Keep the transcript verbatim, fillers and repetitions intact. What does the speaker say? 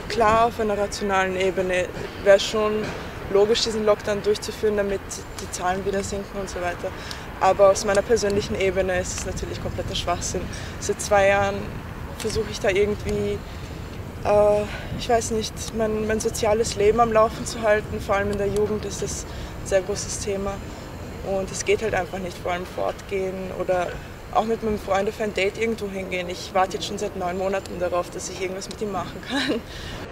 klar, auf einer rationalen Ebene wäre es schon logisch, diesen Lockdown durchzuführen, damit die Zahlen wieder sinken und so weiter. Aber aus meiner persönlichen Ebene ist es natürlich kompletter Schwachsinn. Seit zwei Jahren versuche ich da irgendwie, äh, ich weiß nicht, mein, mein soziales Leben am Laufen zu halten. Vor allem in der Jugend ist das ein sehr großes Thema. Und es geht halt einfach nicht, vor allem fortgehen oder auch mit meinem Freund auf ein Date irgendwo hingehen. Ich warte jetzt schon seit neun Monaten darauf, dass ich irgendwas mit ihm machen kann.